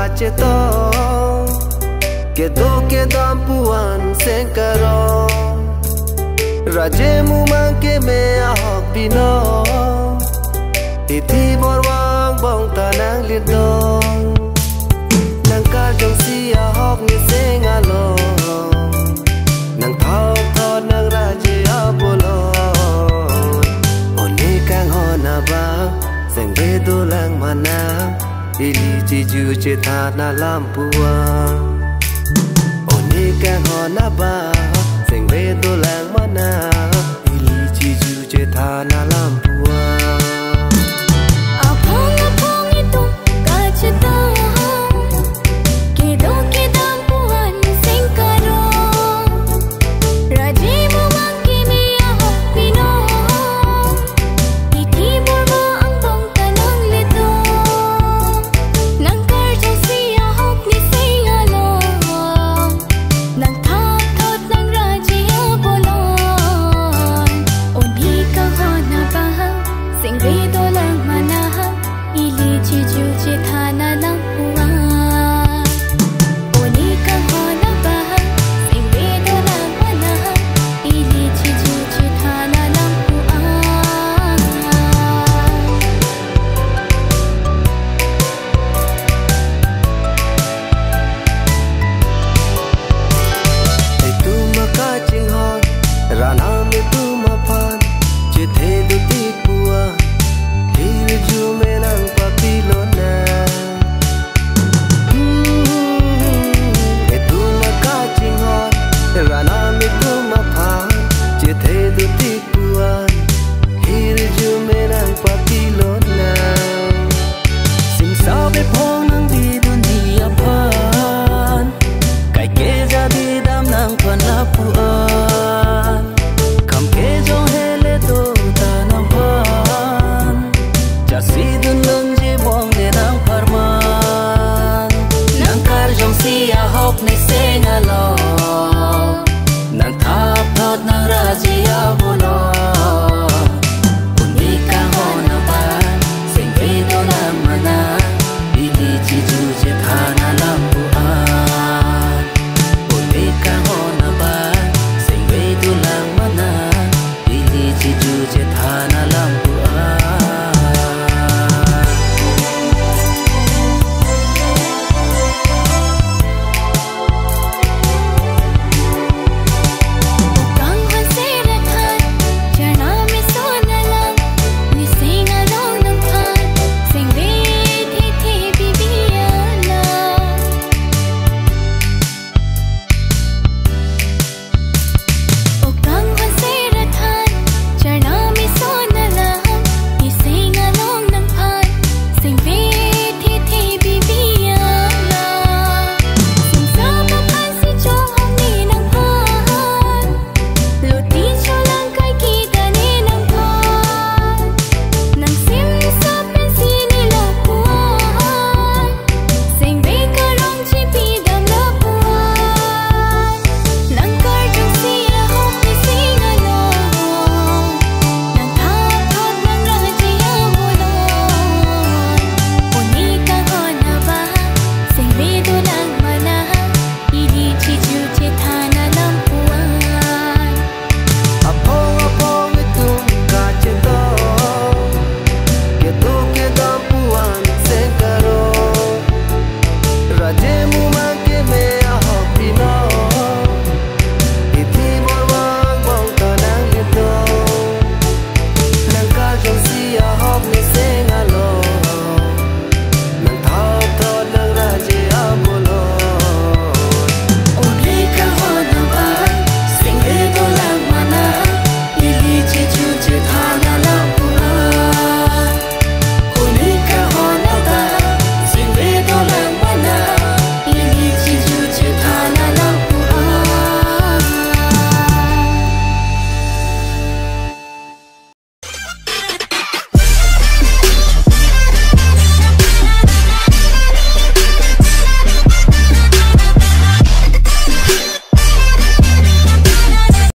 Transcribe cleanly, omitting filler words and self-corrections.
che to ke do ke dam puan sen karo raje mu mang ke me a hok pino ti borwang bong ta nang liet dong nang ka jong si a hok ni seng a lo nang thao tho nang raje a bolo oni kang ho na ba seng ve do lang mana ili chi ju che tha na lam puang oni kang ho na ba seng ve do lang mana ili chi ju che tha na lam puang Sing